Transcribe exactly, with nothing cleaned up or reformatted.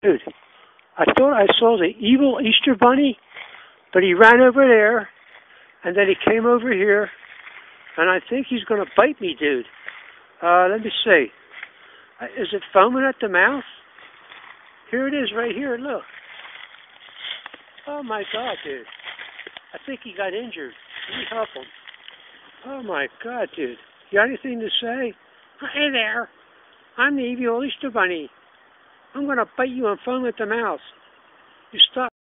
Dude, I thought I saw the evil Easter Bunny, but he ran over there, and then he came over here, and I think he's going to bite me, dude. Uh, let me see. Uh, Is it foaming at the mouth? Here it is right here, look. Oh, my God, dude. I think he got injured. Let me help him. Oh, my God, dude. You got anything to say? Hey there. I'm the evil Easter Bunny. I'm going to bite you and foam at the mouth. You stop.